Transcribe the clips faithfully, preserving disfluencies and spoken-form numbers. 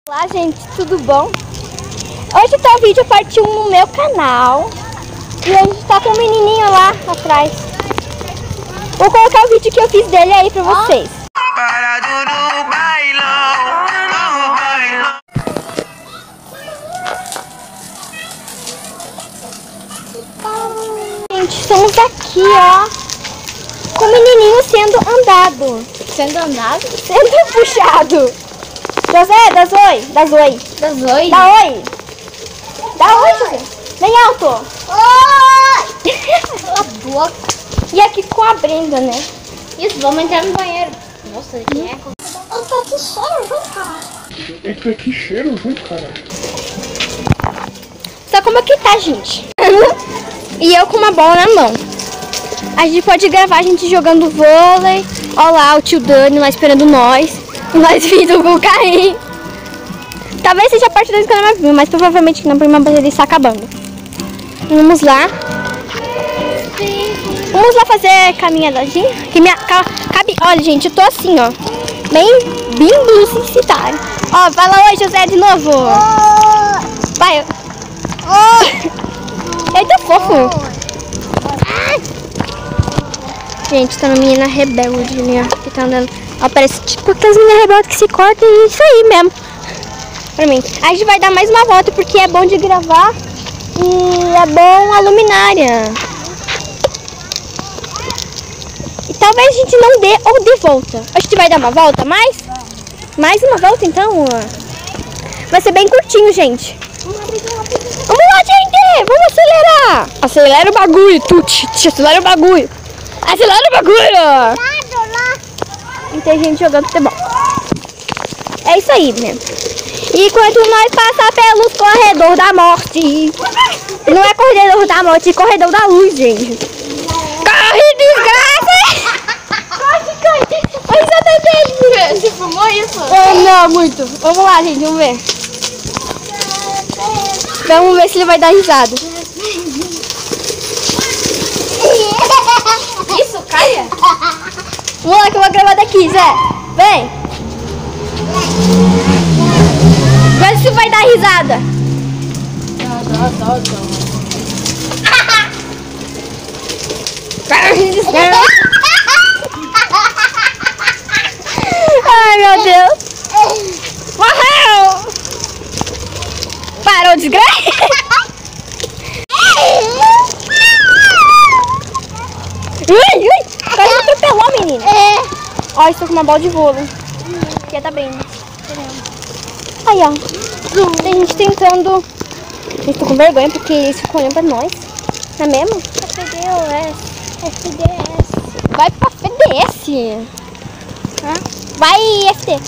Olá, gente, tudo bom? Hoje tá o vídeo parte um no meu canal. E a gente tá com um menininho lá atrás. Vou colocar o vídeo que eu fiz dele aí pra vocês. Parado no bailão, no bailão. Gente, estamos aqui, ó, com o menininho sendo andado. Sendo andado? Sendo puxado. José, dá oi, dá oi. Da Zoe? Dá oi. Dá oi, José. Bem alto. Oi! Cala a boca. E aqui com a Brenda, né? Isso, vamos entrar no banheiro. Nossa, quem é? Eu tô aqui cheiro, viu, cara? É que aqui cheiro, viu, cara? Só como que tá, gente? E eu com uma bola na mão. A gente pode gravar a gente jogando vôlei. Olha lá o tio Dani lá esperando nós. Nós vindo com o carrinho. Talvez seja a parte dois que eu não vi, mas provavelmente não, porque minha bateria está acabando. Vamos lá. Vamos lá fazer caminhadinha. Que minha cabe. Olha, gente, eu tô assim, ó. Bem, bem publicitário. Ó, fala oi, José, de novo. Vai. Eita, fofo. Gente, tá uma menina rebelde, né? Que tá andando. Ó, parece tipo aquelas meninas rebeldes que se cortam e isso aí mesmo. Pra mim. A gente vai dar mais uma volta porque é bom de gravar e é bom a luminária. E talvez a gente não dê ou dê volta. A gente vai dar uma volta mais? Mais uma volta então? Vai ser bem curtinho, gente. Vamos lá, gente! Vamos acelerar! Acelera o bagulho, tuti, acelera o bagulho. Acelera o bagulho! E tem gente jogando futebol. É isso aí, né? Enquanto nós passar pelos corredores da morte. Não é corredor da morte, é corredor da luz, gente. Corre, desgraça! Corre, corre! Olha isso dele! Você fumou isso? Oh, não, muito. Vamos lá, gente, vamos ver. Vamos ver se ele vai dar risada. Isso, caia? Vamos lá que eu vou gravar daqui, Zé. Vem. Vê se vai dar risada. Dó, dó, dó, dó. Ai, meu Deus. Morreu. Parou, desgraça. Ui, ui. Quase me atropelou, menina. É. Ó, estou com uma bola de vôlei. Que tá bem. Aí, ó. Tem gente tentando. Eu tô com vergonha porque eles ficam olhando pra nós. Não é mesmo? F D S. F D S. Vai pra F D S. Hã? Vai, F D.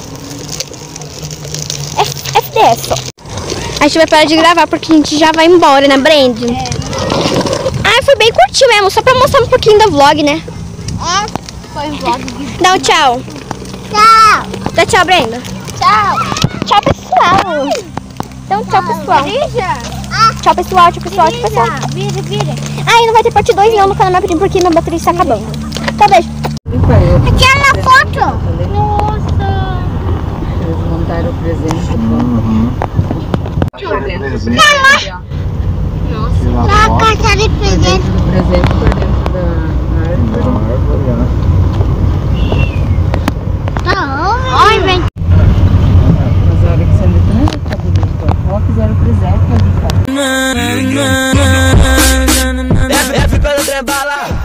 F F D S, ó. A gente vai parar de gravar porque a gente já vai embora, né, Brenda? É. Ah, foi bem curtinho mesmo, só pra mostrar um pouquinho do vlog, né? É. Foi um vlog. Dá um tchau. Tchau. Dá tchau, Brenda. Tchau. Tchau, pessoal. Então, tchau, pessoal. Vira. Tchau, pessoal. Tchau, pessoal. Tchau, pessoal. Vira, vira. Ah, e não vai ter parte dois não no canal porque minha bateria está acabando. Então, beijo. Aquela foto. Nossa. Eles montaram o presente. Uhum. Presente. Nossa. Uma caixa de presente. O presente por dentro da árvore. Não. Ai, vem. Mas a hora que você me traz, tá bonito. Ó, fizeram o presente pra gente. É, é ficando trembala.